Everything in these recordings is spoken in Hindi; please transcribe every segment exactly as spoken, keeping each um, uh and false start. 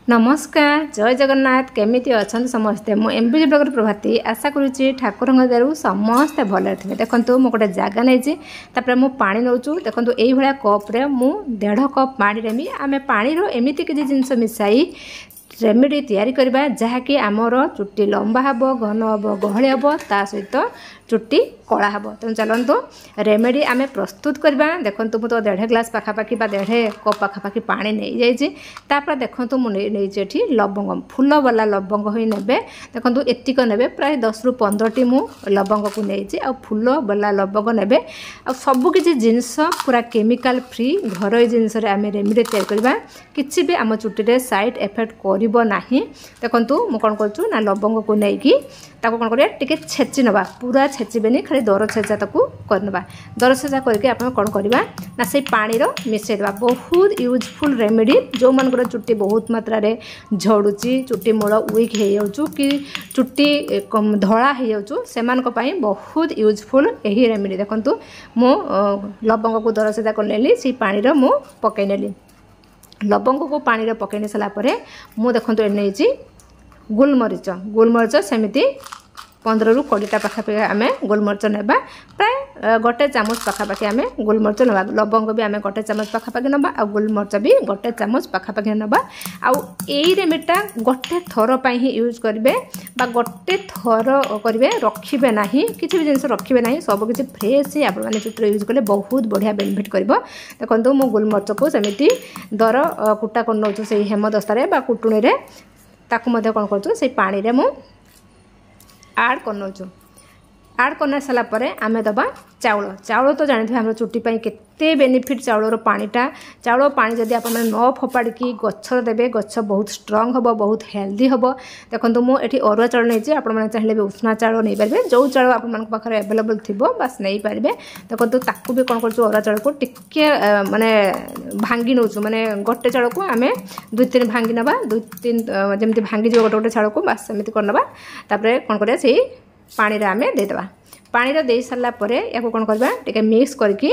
नमस्कार जय जगन्नाथ केमिति अच्छा समस्ते मु M B J blogger Prabhati आशा करुच्ची ठाकुर दयारू समस्ते भले थे। देखो मु गोटे जगह नहीं तापर मु पानी नौचु देखो यही कप्रे मु डेढ़ कप पानी आम पानी एमती किसी जिनस मिसाई रेमेडी तैयारी करबा जहाँकि आमर चुट्टी लंबा हम घन हम गहली हम ता सहित चुट्टी कला हम। तेणु चलतु रेमेडी आम प्रस्तुत करवा। देखो मुझे तो देढ़ ग्लास पाखापाखि देढ़ कप पाखापाखि पानी नहीं जापर देखो मुझे लवंग फूल वाला लवंग ही ने देखो एतिक ने प्राय दस रु पंद्रह टी मु लवंग को नहीं आ फूल वाला लवंग ने आ सबकि जिनस पूरा केमिकल फ्री घर जिनस आम रेमेडी तैयारी करवा किसी भी आम चुट्टी साइड इफेक्ट कर नहीं। देखो मुझे कौन कर लवंग को लेकिन कौन कर छेची नवा पूरा छेचबे खाली दर छेचा ताकू करनबा दर छेचा करके आप कौन करवा ना से पानी रो मिसई देबा। बहुत यूजफुल रेमेडी जो मानकर चुट्टी बहुत मात्रा रे झड़ुची चुट्टी मूल वीक हो जाऊँ कि चुट्टी धड़ा हो जाऊँ से बहुत यूजफुल यही रेमेडी। देखो मु लवंग को दर छेचा कर नेली से पानी रो मु पकई नेली लवंग को पानी रे पकई सारा मु देखो नहीं गोलमरीच गोलमरीच सेमती पंद्रह रु कोड़ीटा पाखापाखि आम गोलमरीच नेबा प्राय गोटे चामच पाखापाखि आम गोलमरीच नेबा लवंग भी आम गोटे चामच पाखापाखि नेबा आ गोलमरीच भी गोटे चामच पाखापाखि नेबा। आउ एई रेमेडीटा गोटे थर पई ही यूज करेंगे बा गोटे थर करेंगे रखिबे नहीं किसी भी जिनस रखिबे नहीं सब किसी फ्रेश ही आप चुट्टी यूज कले बहुत बढ़िया बेनिफिट करिवो। देखो मु गोलमरीच को सेमती दर कुटा कर नौचु से हेमदस्तारे बा कुटुणी रे ताकू मध्य कौन कर से पानी रे मु आड कर नौचु आड कर सारापर आम दबा चाउल चाउल तो जानी आम चुट्टी केते बेनिफिट चाउलर पानीटा चाउल पानी जदि आप न फोपाड़ी गचर देवे गच बहुत स्ट्रंग हम बहुत हेल्दी हम। देखो मुझे अरुआ चाउल नहीं आप चाहिए भी उष्णा चाउल नहीं पारे जो चाउल आपे एवेलेबल थी बस नहीं पारे। देखो ताकू भी कौन कर अरुआ चाउल को टिके माने भांगी नौचु माने गोटे चाउल को आम दुई तीन भांगी नवा दुई तीन जमी भांगी जो गोटे गोटे चाउल को बस सेमती करनवा तापर कौन कर पानी रे आमे देदेबा पानी रे दे सारा पर या कौन करबा टिके मिक्स करके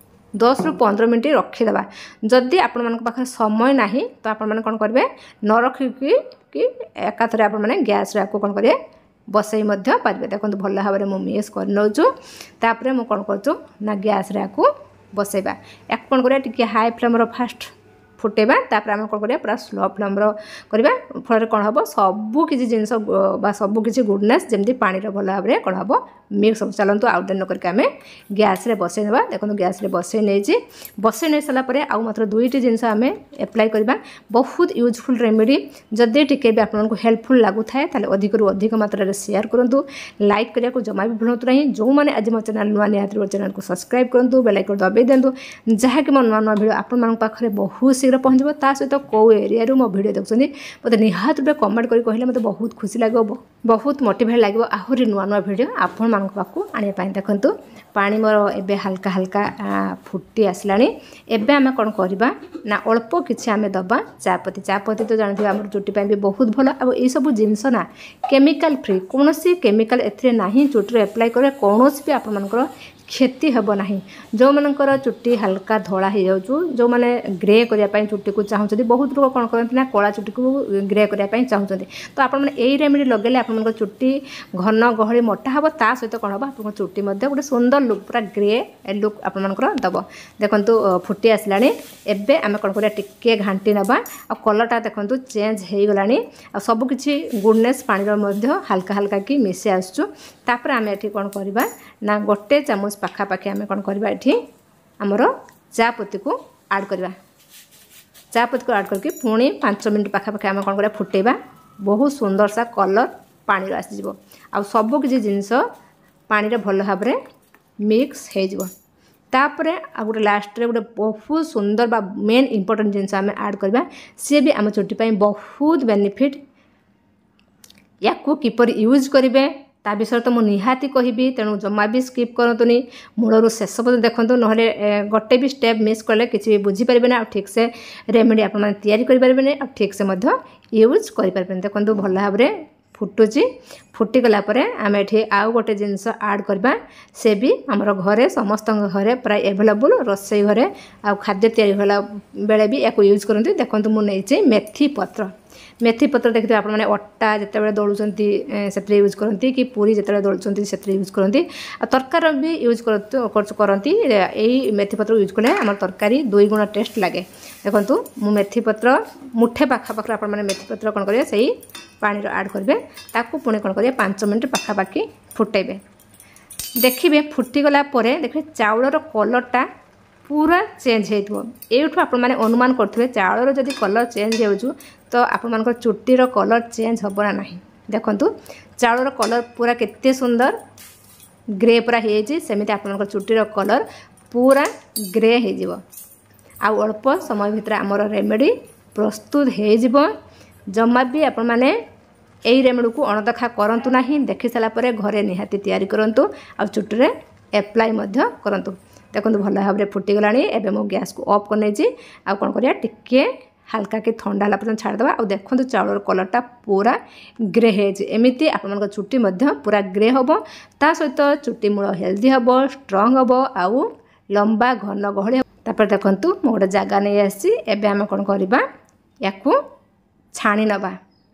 दस रु पंद्रह मिनट रखीदेबा। जदि आपण मन पाखे समय नाही तो आपण मन कौन करेंगे न रखिकी कि एकाथरे आपण मैंने गैस रे कौन करेंगे बसई पारे। देखो भल भाव में मिक्स कर नौचु तापर मु कौन करूँ ना गैस रे बसैबा या कौन करिया टिके हाई फ्लेम फास्ट फुटेबा तापर आम कौन करिया पूरा स्लो फ्लेम करवा फल कौन हम सबू किसी जिनस सबू किसी गुडनेस जमी पानी भल भाव में कौन हम मिक्स हम। चलतु आउट देन करके आम गैस रे बसई देवा। देखो गैस रे बसई नहीं बसई नहीं सारापर आउ मात्र दुईटी जिनस आम एप्लाई करवा बहुत यूजफुल रेमेडी। जदि टिके भी आपको हेल्पफुल लगुए ताले अधिक रु अधिक मात्रा शेयर करूँ लाइक करने को जमा भी भूलु नहीं। जो मैंने आज मो चैनल नुआ निहाती मो चैनल को सब्सक्राइब करूँ बेल आइकन दबाई दिंतु जहाँकि मो नुआ नुआ भिडियो आपण पाखे बहुत शीघ्र पहुँचो। ता सहित कौ एरिया मो भिडियो देखुं मत निहाती रूप कमेंट कर कहले मत बहुत खुशी लगे बहुत मोटिवेट लगे आहरी नुआ नुआ भिडियो आपण पाखु आने। देखु पानी मोर एबे हल्का हल्का फुटी आसला एबे आम कौन करवा ना अल्प किसी आम दबा चापती चापती तो जानते आम चुट्टी भी बहुत भल आ सब जिनस ना केमिकल फ्री कौन केमिकल ए ना चुट्टी एप्लाई करे कौन भी आप क्षति हेब ना। जो मानकर चुट्टी हल्का धड़ा हो जाऊँ जो मैंने ग्रे करने चुट्टी को चाहते बहुत लोग कौन करते ना कला चुट्टी को ग्रे करने चाहते तो आप रेमेडी लगे आप चुट्टी घन गहली मोटा हम ता सहित कौन हम आप चुट्टी गोटे सुंदर लुक पूरा ग्रे लुक आपर दब। देखो फुटी आसला एबे आम कौन कर टिके घाटी नवा आ कलरटा देखो चेंज हो गला आ सबकि गुडनेस पानी हल्का हल्का कि मिसे आसपर आम ये कौन करवा ना गोटे चामच पाखापाखि आम कौन करवा ये आमर चापत्ती को आड करवा चापत्ती को आड करके पुणी पांच मिनट पाखापाखि आम कौन करवा फुटेबा बहुत सुंदर सा कलर पानी आसीज आ सब किसी जिनस पानी भल भाव में मिक्स हो तापर आ गोटे लास्ट रे गोटे बहुत सुंदर बा मेन इंपोर्टेंट जिनस आम आड करवा सी भी आम चुट्टी बहुत बेनिफिट या किपर यूज करेंगे ता विषय तो मुझे निहाती कहबी। तेणु जमा भी स्किप करतुनी मूलर शेष पर्यटन देखो ना गोटे भी स्टेप मिस कले किसी भी बुझीपारे ना ठीक से रेमेडी आप तैयारी करें ठीक से यूज करें। देखो भल भाव में फुटुची फुटिगला आम ये आउ गोटे जिनस आड करवा से भी आमर घरे समस्त घरे प्राय एभेलेबुल रोसई घरे आ खाद्य तैयारी बेले भी या यूज करते। देखो मुझे मेथी पत्र मेथी पत्र देखते आप अटा जिते दौड़ुंट से यूज करती कि पूरी जिते दौड़ुंट से यूज करती तरकार भी यूज करती। यही मेथी पत्र यूज कले आम तरकारी दुई गुण टेस्ट लगे। देखो मु मेथी पत्र मुठे पाखापाखि आप मेथी पत्र कौन करेंगे से पानी आड करेंगे ताकू पुणी कौन करेंगे पांच मिनट पाखापाखि फुटेबे। देखिए फुटीगला देखिए चाउलर कलरटा पूरा चेंज हो आप अनुमान करेंगे चाउलर जदि कलर चेंज हो तो आप चुटीर कलर चेंज हम ना नहीं। देखो चाउलर कलर पूरा केते सुंदर ग्रे पूरा होमती आप चुटीर कलर पूरा ग्रे हो अल्प समय भितर आमर रेमेडी प्रस्तुत हो जमा भी आप मैंने यही रेमेडी को अणदेखा करूँ ना देखी सारापर घरे निहाती तैयारी करूँ आ चुटी एप्लाय करूँ। देखो भल भाव में फुटीगला एवं मो गैस को ऑफ कर आ कौन करिया टिके हल्का कि ठंडा है पर्यटन छाड़देवा। आ देखो चाउलर कलरटा पूरा ग्रे होमती आप चुटी पूरा ग्रे हम ता सहित चुटी मूल हेल्दी हम स्ट्रंग हम आउ लंबा घन गहली। तापर देखो मो गोटे जगह नहीं आसी एवं कौन करवा या छाणी नवा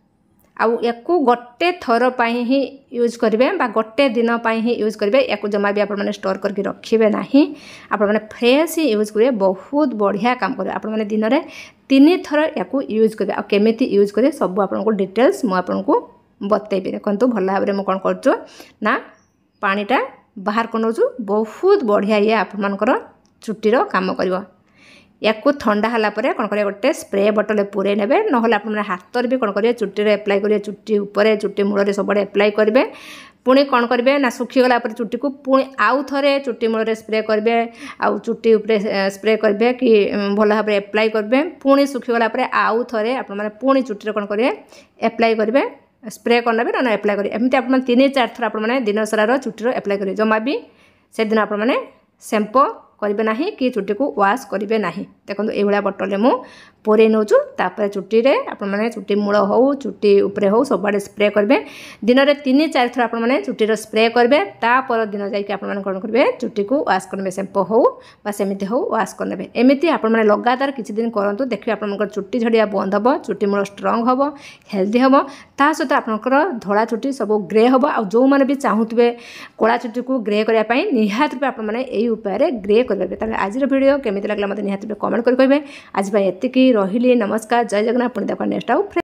आउ या गोटे थर पाई ही यूज करेंगे बा गोटे दिन ही यूज करेंगे या जमा भी आपने स्टोर करके रखिए ना आपने फ्रेश ही यूज करेंगे बहुत बढ़िया काम करेंगे। आपने दिन में तीन थर या यूज करेंगे आमती यूज करेंगे सब आपको डिटेल्स मुझे बतेबी। देखो भल भाव में कौन कर पानीटा बाहर कर नौ बहुत बढ़िया ये आपर चुटीर काम कर या ठंडा है कौन करेंगे गोटे स्प्रे बोतल पूरे ने ना आप हाथ भी कौन करेंगे चुटी एप्लाय करेंगे चुटी ऊपर चुटी मूल सब एप्लाय करेंगे पुणी कौन करेंगे ना सुखीगला चुटी को पुणी आउ थे चुटी मूल स्प्रे करेंगे आउ चुटी उपरे स्प्रे करेंगे कि भल भाव में एप्लाय करेंगे पुणी सुखीगला आउ थे आपने पुणी चुटी कौन करेंगे एप्लाय करेंगे स्प्रे करना भी ना एप्लाय करेंगे एमती आप तीन चार थर आपने दिन सारा चुटी एप्लाय करेंगे जमा भी से दिन आपने शैम्पू करेंगे ना कि चुटी को वाश करेंगे ना। देखो ये बोतल में पूरे नौ चुटी आपने चुटी मूल हो चुटी उपरे हो सब स्प्रे करेंगे दिन में तीन चार थर आपने चुटीर स्प्रे करेंगे तापर दिन जाकि कौन करेंगे चुटी को वाश करेंगे शैम्पू हो सेमती हो वाश करेंगे एमती आपने लगातार किसी दिन करूँ देखिए आप चुटी झड़िया बंद हम चुटी मूल स्ट्रंग हम हेल्दी हम ता सहित आपंकर धला चुटी सब ग्रे हम आ जो मैंने भी चाहूबे कला चुटी को ग्रे करने निहाती भी आपने यही उपाय ग्रे करेंगे। आज वीडियो केमी लगे मतलब निहाती कमेंट कर कहे आज एति रही नमस्कार जय जगन्नाथ पुणी देखा नेक्स्ट आउ।